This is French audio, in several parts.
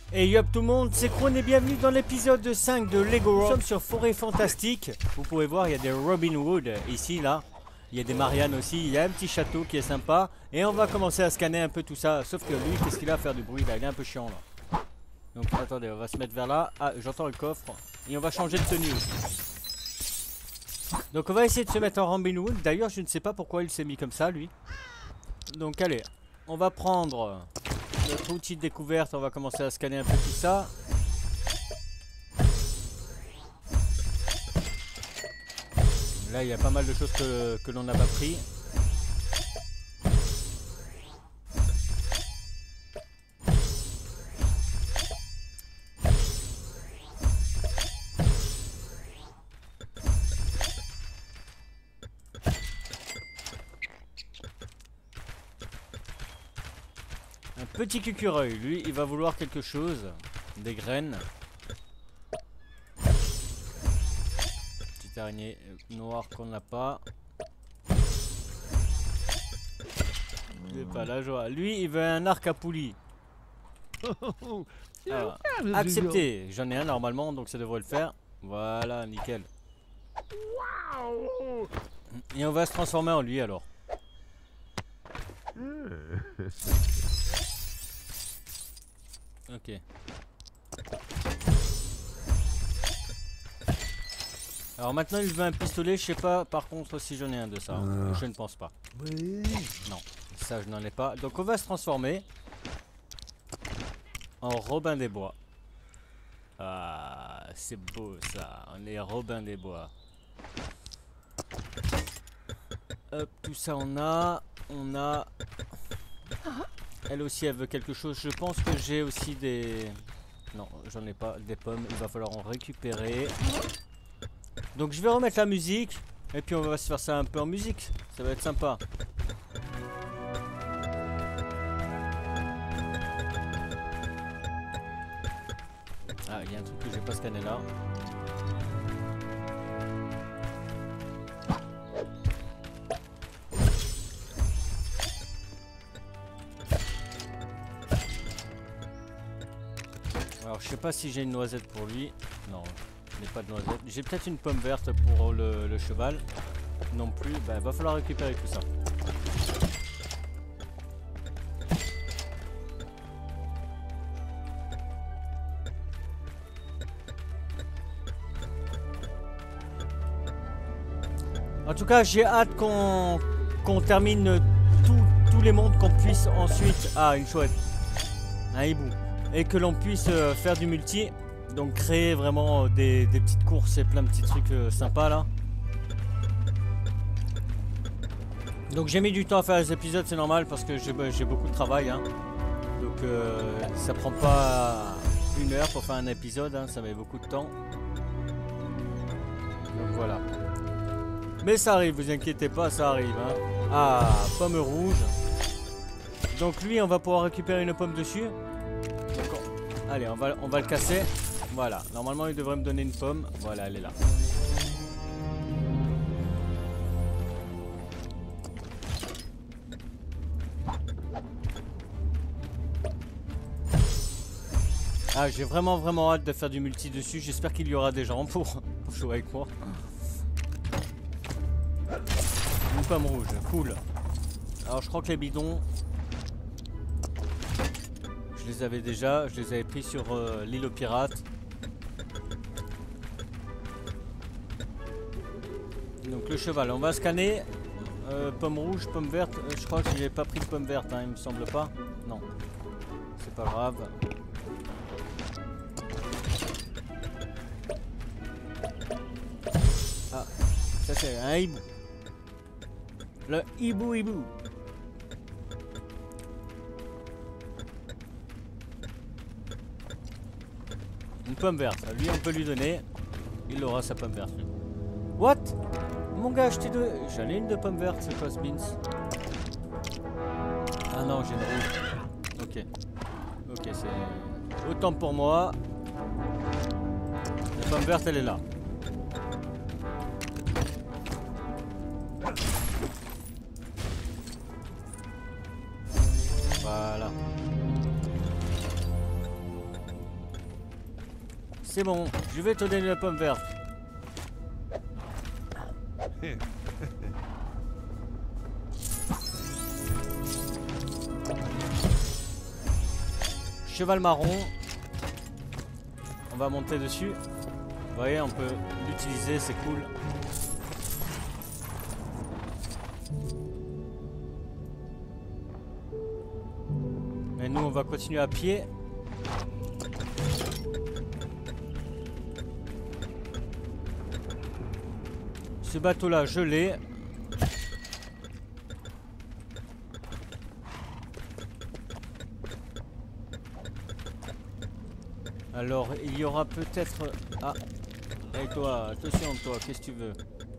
Et yop tout le monde, c'est Crown et bienvenue dans l'épisode 5 de Lego Rock. Nous sommes sur Forêt Fantastique. Vous pouvez voir, il y a des Robin Hood ici, là. Il y a des Marianne aussi, il y a un petit château qui est sympa. Et on va commencer à scanner un peu tout ça. Sauf que lui, qu'est-ce qu'il a à faire du bruit là? Il est un peu chiant là. Donc attendez, on va se mettre vers là. Ah, j'entends le coffre. Et on va changer de tenue aussi. Donc on va essayer de se mettre en Robin Hood. D'ailleurs, je ne sais pas pourquoi il s'est mis comme ça, lui. Donc allez, on va prendre notre outil de découverte. On va commencer à scanner un peu tout ça. Là, il y a pas mal de choses que l'on n'a pas pris. Un petit cucureuil, lui, il va vouloir quelque chose. Des graines. Petite araignée noire qu'on n'a pas. Il est pas la joie. Lui, il veut un arc à poulie. Alors, accepté. J'en ai un normalement, donc ça devrait le faire. Voilà, nickel. Et on va se transformer en lui alors. Ok. Alors maintenant il veut un pistolet, je sais pas par contre si j'en ai un de ça. Je ne pense pas. Non, ça je n'en ai pas. Donc on va se transformer en Robin des Bois. Ah, c'est beau ça. On est Robin des Bois. Hop, tout ça on a. On a. Elle aussi elle veut quelque chose. Je pense que j'ai aussi des... Non, j'en ai pas. Des pommes. Il va falloir en récupérer. Donc je vais remettre la musique. Et puis on va se faire ça un peu en musique. Ça va être sympa. Ah, il y a un truc que j'ai pas scanné là. Alors je sais pas si j'ai une noisette pour lui. Non, je n'ai pas de noisette. J'ai peut-être une pomme verte pour le cheval. Non plus, bah va falloir récupérer tout ça. En tout cas, j'ai hâte qu'on termine tous les mondes, qu'on puisse ensuite... Ah, une chouette. Un hibou. Et que l'on puisse faire du multi. Donc créer vraiment des petites courses et plein de petits trucs sympas là. Donc j'ai mis du temps à faire les épisodes, c'est normal parce que j'ai beaucoup de travail hein. Donc ça prend pas 1 heure pour faire un épisode hein, ça met beaucoup de temps. Donc voilà. Mais ça arrive, vous inquiétez pas, ça arrive hein. Ah, pomme rouge. Donc lui on va pouvoir récupérer une pomme dessus. Allez, on va le casser. Voilà, normalement il devrait me donner une pomme. Voilà, elle est là. Ah, j'ai vraiment hâte de faire du multi dessus. J'espère qu'il y aura des gens pour jouer avec moi. Une pomme rouge, cool. Alors je crois que les bidons... Je les avais déjà, je les avais pris sur l'île aux pirates. Donc le cheval, on va scanner. Pomme rouge, pomme verte. Je crois que j'ai pas pris de pomme verte, hein, il me semble pas. Non, c'est pas grave. Ah, ça c'est un hibou. Le hibou. Une pomme verte, lui on peut lui donner. Il aura sa pomme verte. What? Mon gars, j'en ai une de pomme verte, c'est quoi ce beans? Ah non, j'ai une rouge. Ok. Ok, c'est... Autant pour moi. La pomme verte, elle est là. Voilà. C'est bon, je vais te donner la pomme verte. Cheval marron. On va monter dessus. Vous voyez, on peut l'utiliser, c'est cool. Mais nous, on va continuer à pied. Ce bateau-là, je l'ai. Alors, il y aura peut-être... Ah, et toi, attention toi, qu'est-ce que tu veux?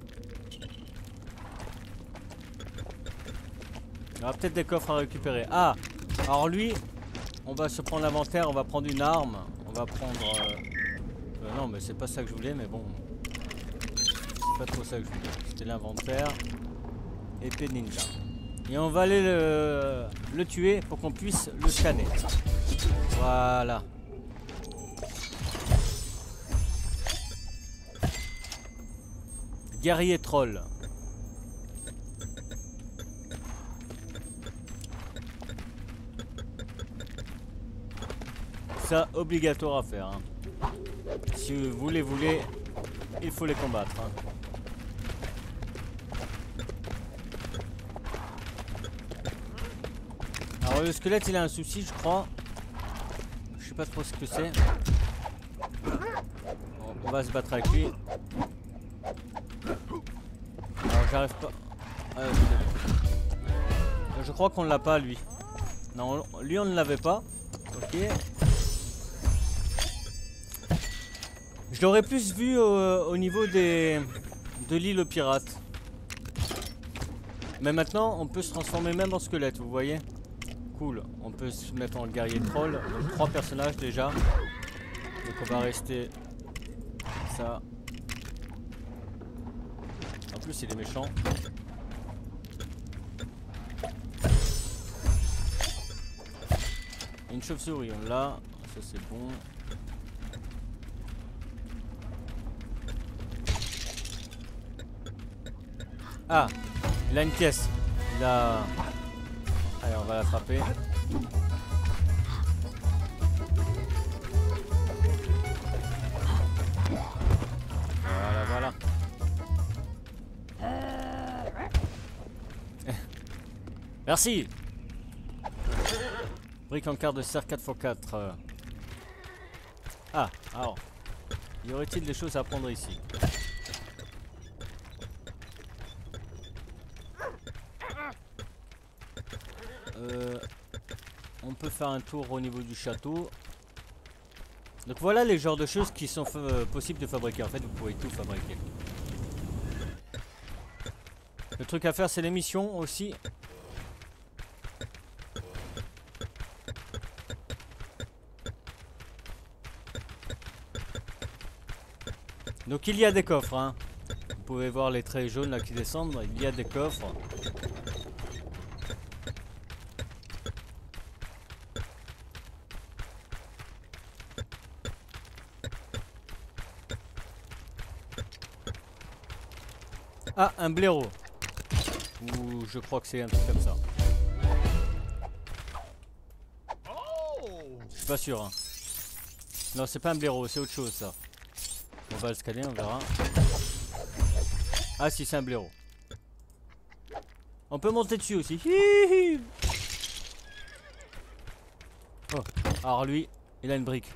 Il y aura peut-être des coffres à récupérer. Ah, alors lui, on va se prendre l'inventaire, on va prendre une arme. On va prendre... non, mais c'est pas ça que je voulais, mais bon. C'est pas trop ça que je voulais. C'était l'inventaire. Épée ninja. Et on va aller le tuer pour qu'on puisse le scanner. Voilà. Guerrier troll. Ça, obligatoire à faire. Hein. Si vous les voulez, il faut les combattre. Hein. Alors le squelette, il a un souci, je crois. Je sais pas trop ce que c'est. Bon, on va se battre avec lui. Alors j'arrive pas. Je crois qu'on l'a pas lui. Non, lui on ne l'avait pas. Ok. Je l'aurais plus vu au niveau de l'île aux pirates. Mais maintenant on peut se transformer même en squelette, vous voyez. Cool. On peut se mettre en guerrier troll. Donc 3 personnages déjà. Donc on va rester ça. En plus il est méchant. Une chauve-souris, on l'a. Ça c'est bon. Ah, il a une pièce. Il a... Allez, on va l'attraper. Voilà, voilà. Merci. Brique en quart de serre 4x4. Ah, alors. Y aurait-il des choses à prendre ici? On peut faire un tour au niveau du château. Donc voilà les genres de choses qui sont possibles de fabriquer. En fait, vous pouvez tout fabriquer. Le truc à faire, c'est les missions aussi. Donc il y a des coffres. Hein. Vous pouvez voir les traits jaunes là qui descendent. Il y a des coffres. Ah, un blaireau. Ou je crois que c'est un truc comme ça. Je suis pas sûr. Hein. Non, c'est pas un blaireau, c'est autre chose ça. On va le scanner, on verra. Ah si, c'est un blaireau. On peut monter dessus aussi. Hihi. Oh, alors lui, il a une brique.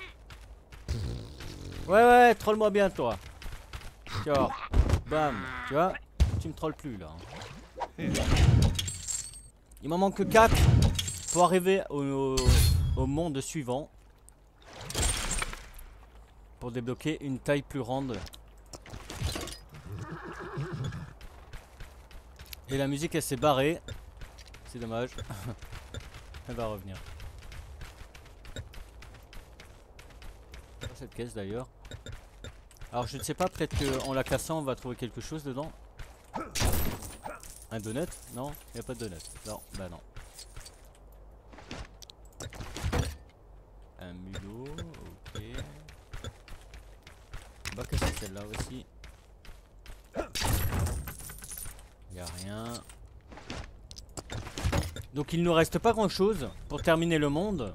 Ouais, troll-moi bien toi. Tu vois. Bam, tu vois. Tu me trolles plus là. Il m'en manque que 4 pour arriver au monde suivant. Pour débloquer une taille plus grande. Et la musique elle s'est barrée. C'est dommage. Elle va revenir. Cette caisse d'ailleurs. Alors je ne sais pas, peut-être qu'en la cassant on va trouver quelque chose dedans. Un donut? Non, il n'y a pas de donut. Non, bah non. Un mulot, ok. On va casser celle-là aussi. Il n'y a rien. Donc il nous reste pas grand chose pour terminer le monde.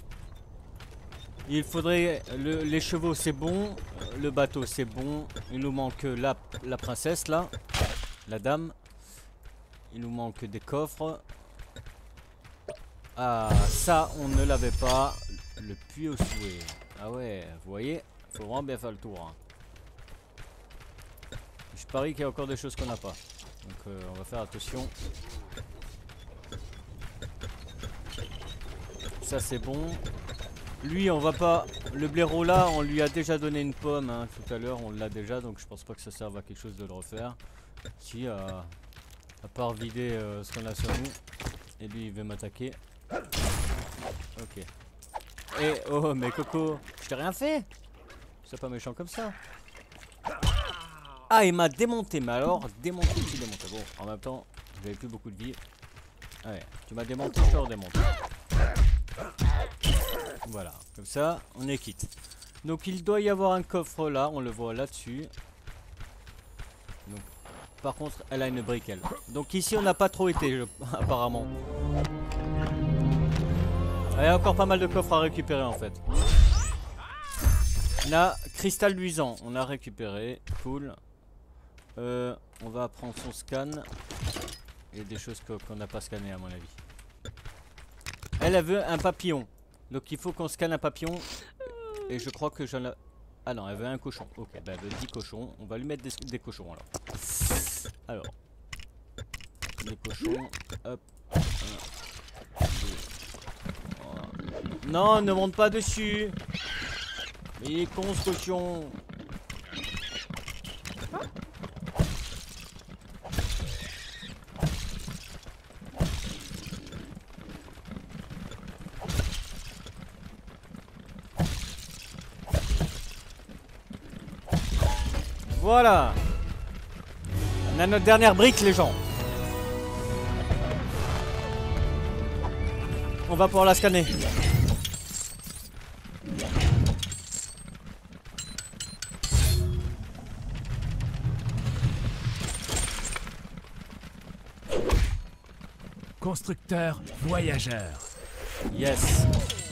Il faudrait les chevaux, c'est bon, le bateau c'est bon. Il nous manque la princesse là, la dame. Il nous manque des coffres. Ah, ça on ne l'avait pas. Le puits au souhait. Ah ouais, vous voyez, faut vraiment bien faire le tour. Hein. Je parie qu'il y a encore des choses qu'on n'a pas. Donc on va faire attention. Ça c'est bon. Lui on va pas. Le blaireau là on lui a déjà donné une pomme hein, tout à l'heure. On l'a déjà donc je pense pas que ça serve à quelque chose de le refaire. Si à part vider ce qu'on a sur nous. Et lui il veut m'attaquer. Ok. Et oh mais Coco, je t'ai rien fait. C'est pas méchant comme ça. Ah il m'a démonté. Mais alors démonté. Bon en même temps j'avais plus beaucoup de vie. Ah ouais, tu m'as démonté, je te redémonte. Voilà, comme ça, on est quitte. Donc il doit y avoir un coffre là, on le voit là-dessus. Par contre, elle a une brique, elle. Donc ici, on n'a pas trop été, apparemment. Il y a encore pas mal de coffres à récupérer, en fait. On a cristal luisant, on a récupéré, cool. On va prendre son scan. Il y a des choses qu'on n'a pas scannées, à mon avis. Elle veut un papillon. Donc il faut qu'on scanne un papillon. Et je crois que j'en ai... Ah non, elle veut un cochon. Ok, bah elle veut 10 cochons. On va lui mettre des cochons alors. Alors. Des cochons. Hop. Un, deux, trois. Non, ne monte pas dessus. Il est con ce cochon. Voilà. On a notre dernière brique les gens. On va pouvoir la scanner. Constructeur voyageur. Yes.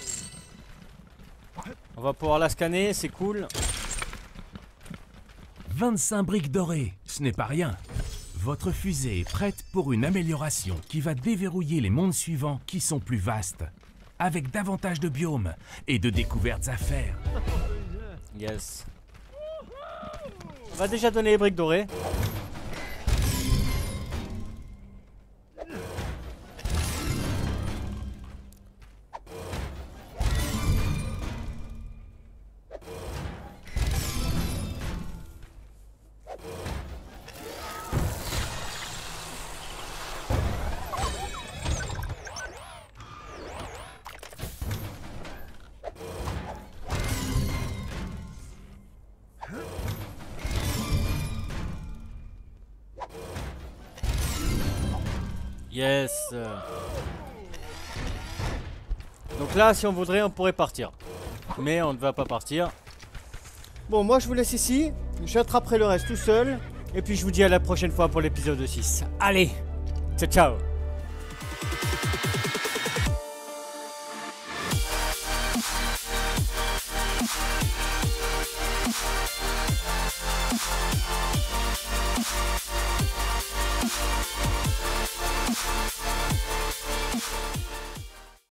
On va pouvoir la scanner, c'est cool. 25 briques dorées, ce n'est pas rien. Votre fusée est prête pour une amélioration qui va déverrouiller les mondes suivants qui sont plus vastes, avec davantage de biomes et de découvertes à faire. Yes. On va déjà donner les briques dorées. Yes. Donc là, si on voudrait, on pourrait partir. Mais on ne va pas partir. Bon, moi je vous laisse ici. J'attraperai le reste tout seul. Et puis je vous dis à la prochaine fois pour l'épisode 6. Allez, ciao ciao.